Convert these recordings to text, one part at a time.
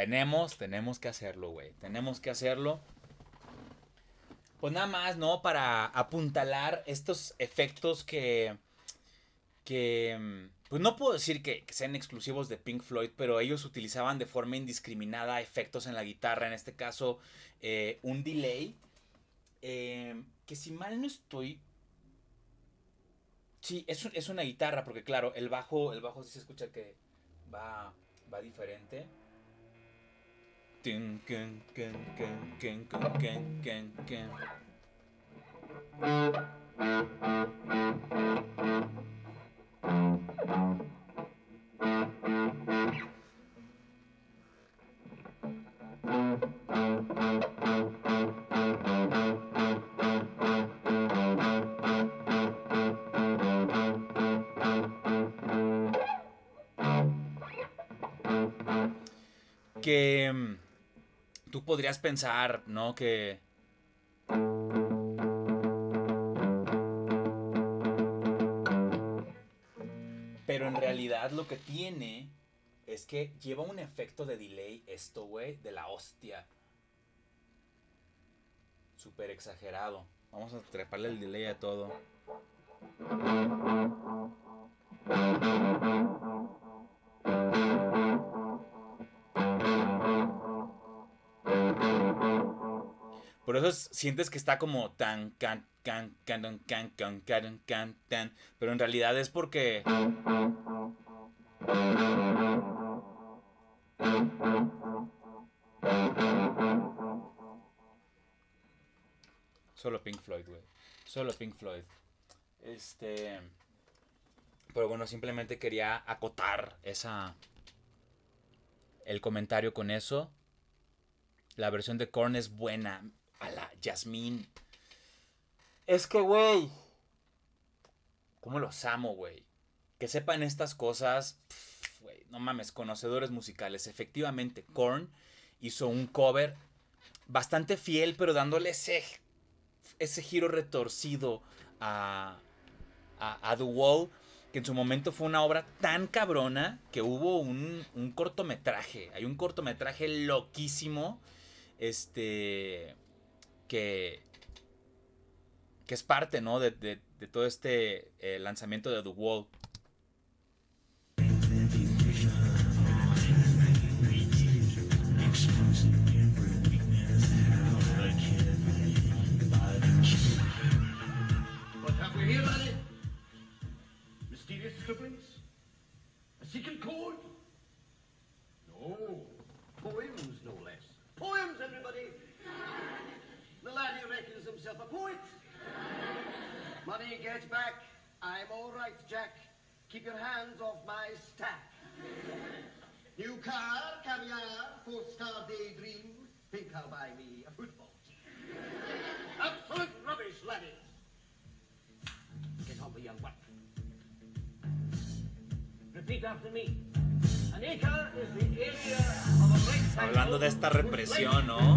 Tenemos que hacerlo, güey. Tenemos que hacerlo. Pues nada más, ¿no? Para apuntalar estos efectos que pues no puedo decir que sean exclusivos de Pink Floyd, pero ellos utilizaban de forma indiscriminada efectos en la guitarra, en este caso un delay, que si mal no estoy, sí, es una guitarra, porque claro, el bajo sí se escucha que va diferente. Que tú podrías pensar, ¿no? Que pero en realidad lo que tiene es que lleva un efecto de delay esto, güey, de la hostia. Súper exagerado. Vamos a treparle el delay a todo. Por eso sientes que está como tan tan, pero en realidad es porque solo Pink Floyd, güey. Solo Pink Floyd. Pero bueno, simplemente quería acotar el comentario con eso. La versión de Korn es buena. A la Yasmín. Es que, güey. ¿Cómo los amo, güey? Que sepan estas cosas. Güey, no mames, conocedores musicales. Efectivamente, Korn hizo un cover bastante fiel, pero dándole ese giro retorcido a The Wall, que en su momento fue una obra tan cabrona que hubo un cortometraje. Hay un cortometraje loquísimo. Que es parte, ¿no? De todo este lanzamiento de The Wall. What have we here, laddie? Mysterious scribblings? A secret code? No. Poems, no less. Poems, everybody! The laddie reckons himself a poet. Money gets back. I'm all right, Jack. Keep your hands off my stack. New car, caviar, four-star daydream. Think I'll buy me a football team. Absolute rubbish, laddie. Get on with your work. Repeat after me. An acre is the area of a rectangle. Hablando de esta represión, ¿no?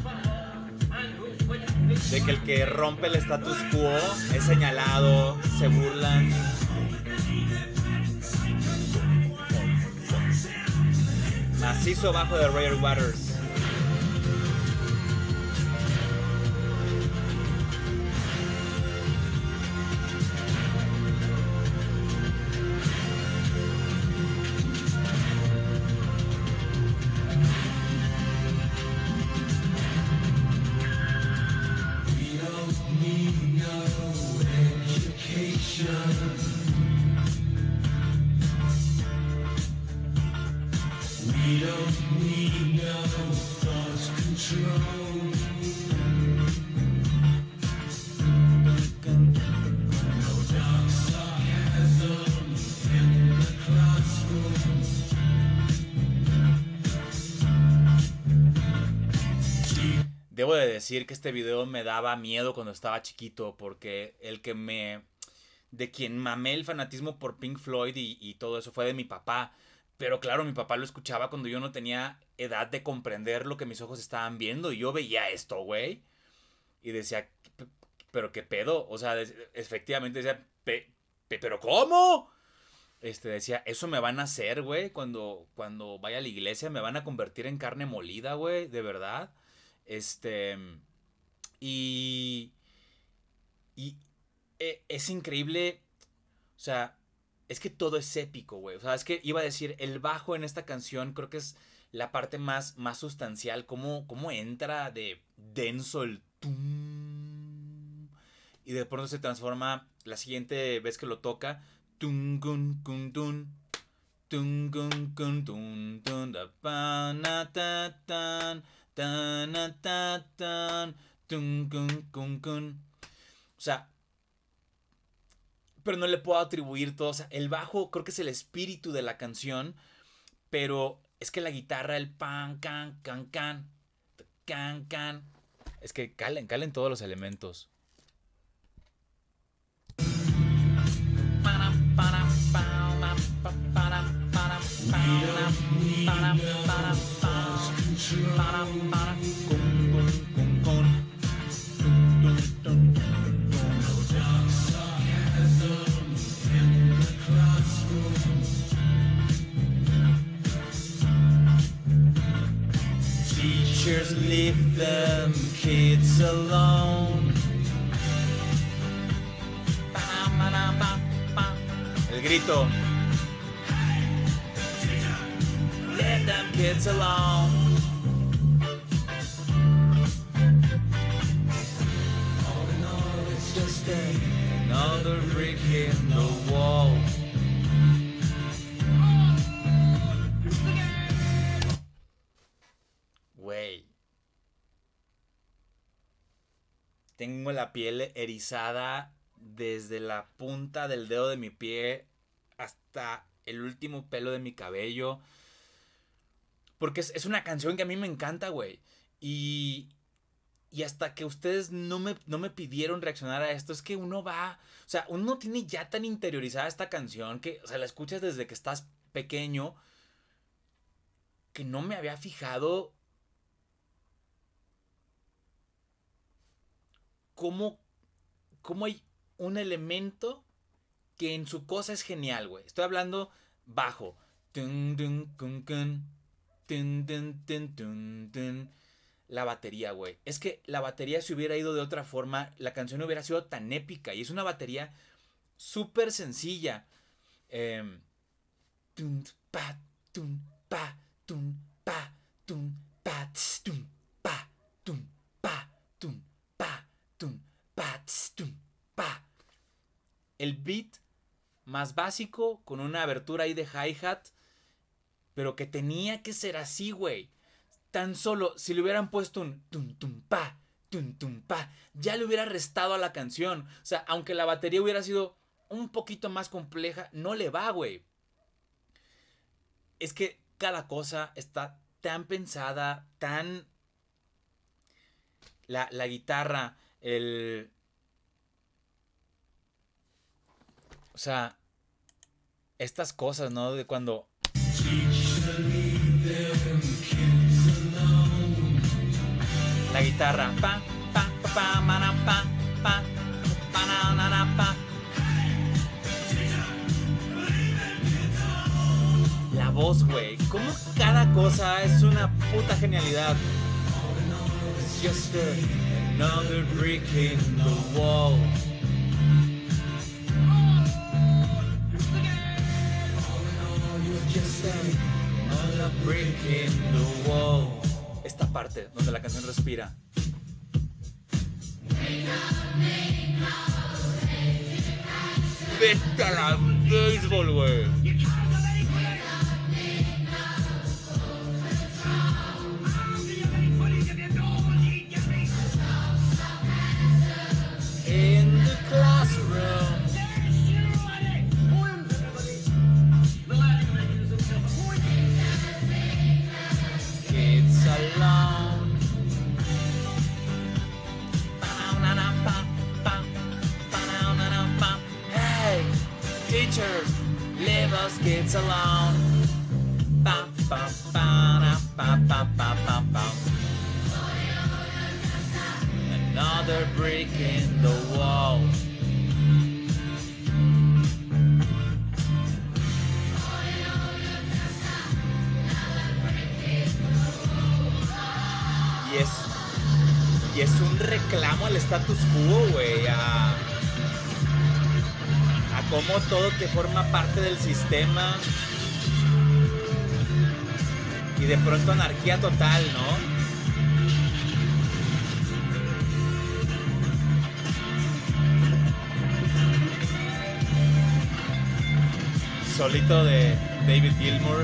De que el que rompe el status quo es señalado, se burlan. Macizo bajo de Roger Waters. Debo de decir que este video me daba miedo cuando estaba chiquito, porque de quien mamé el fanatismo por Pink Floyd y todo eso fue de mi papá. Pero claro, mi papá lo escuchaba cuando yo no tenía edad de comprender lo que mis ojos estaban viendo. Y yo veía esto, güey. Y decía, ¿pero qué pedo? O sea, efectivamente decía, ¿pero cómo? decía, eso me van a hacer, güey, cuando vaya a la iglesia, me van a convertir en carne molida, güey, de verdad. Este, y, es increíble, o sea, es que todo es épico, güey. O sea, es que iba a decir, el bajo en esta canción creo que es la parte más sustancial, cómo entra de denso el tum. Y de pronto se transforma la siguiente vez que lo toca. Tum, gun, gun, tun. Tum, gun, gun, tun, tun, da, pa, na, ta, tan, ta, na, ta, tan, tum, gun, gun, gun. O sea, pero no le puedo atribuir todo. O sea, el bajo creo que es el espíritu de la canción, pero es que la guitarra, el pan, can, can, can, can, can, es que calen todos los elementos. Teachers leave them kids alone. El grito. Let them kids alone. All in all, it's just another brick in the wall. Güey. Tengo la piel erizada desde la punta del dedo de mi pie hasta el último pelo de mi cabello. Porque es una canción que a mí me encanta, güey. Y hasta que ustedes no me pidieron reaccionar a esto, es que uno va... O sea, uno tiene ya tan interiorizada esta canción que, o sea, la escuchas desde que estás pequeño, que no me había fijado cómo hay un elemento que en su cosa es genial, güey. Estoy hablando bajo. Tun, dun, kun, kun. Tun, dun, tun, tun, tun. La batería, güey. Es que la batería, si hubiera ido de otra forma, la canción no hubiera sido tan épica. Y es una batería súper sencilla. Tun, pa, tun, pa, tun, pa, tun, pa, tss, tun, pa, tun, pa, tun, pa, tun, pa, tss, tun, pa. El beat más básico, con una abertura ahí de hi-hat, pero que tenía que ser así, güey. Tan solo, si le hubieran puesto un tum tum pa, ya le hubiera restado a la canción. O sea, aunque la batería hubiera sido un poquito más compleja, no le va, güey. Es que cada cosa está tan pensada, tan... La guitarra, o sea, estas cosas, ¿no? De cuando... La guitarra, pa, pa, pa, pa, mana, pa, pa, pa, na, na, na, pa. La voz, güey, como cada cosa es una puta genialidad. It's just another brick in the wall. It's just another brick in the wall. Esta parte donde la canción respira. Vete a la béisbol, güey. In the classroom. Kids alone. Hey, teachers, leave us kids alone. Another brick in the wall. y es un reclamo al status quo, güey, a cómo todo que forma parte del sistema y de pronto anarquía total, ¿no? Solito de David Gilmour.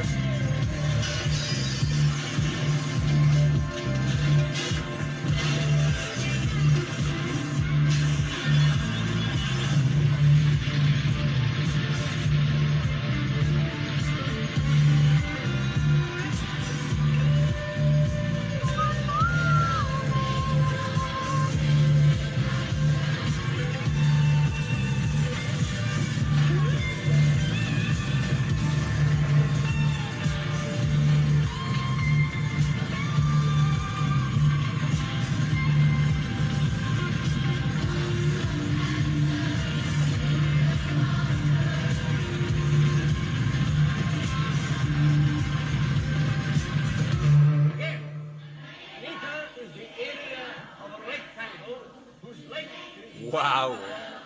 Wow.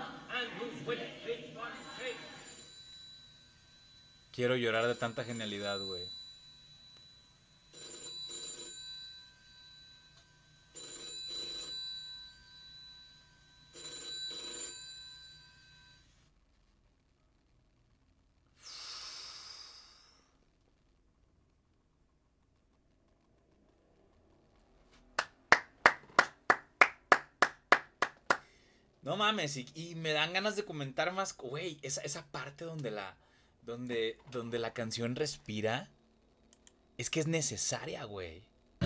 Quiero llorar de tanta genialidad, güey. No mames, y me dan ganas de comentar más, güey, esa parte donde donde la canción respira, es que es necesaria, güey.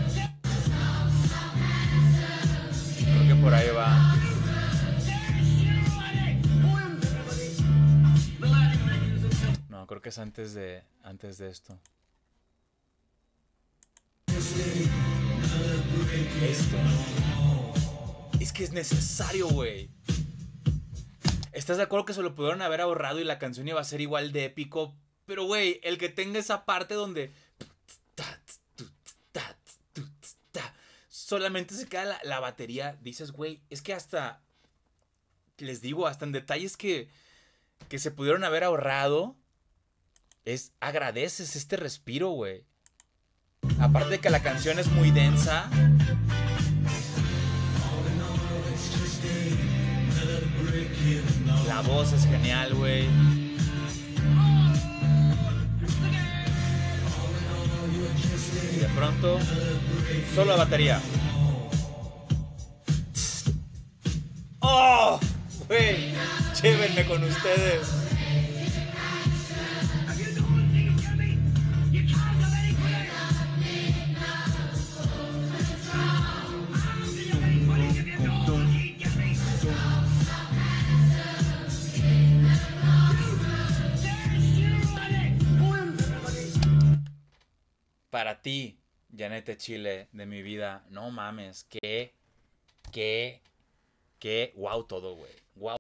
Creo que por ahí va. No, creo que es antes de esto. Esto. Es que es necesario, güey. ¿Estás de acuerdo que se lo pudieron haber ahorrado y la canción iba a ser igual de épico? Pero, güey, el que tenga esa parte donde solamente se queda la batería, dices, güey, es que hasta, les digo, hasta en detalles que se pudieron haber ahorrado, agradeces este respiro, güey. Aparte de que la canción es muy densa. La voz es genial, güey. Y de pronto, solo la batería. ¡Oh! Güey, llévenme con ustedes. Para ti, Janete Chile, de mi vida, no mames, wow todo, güey. Wow.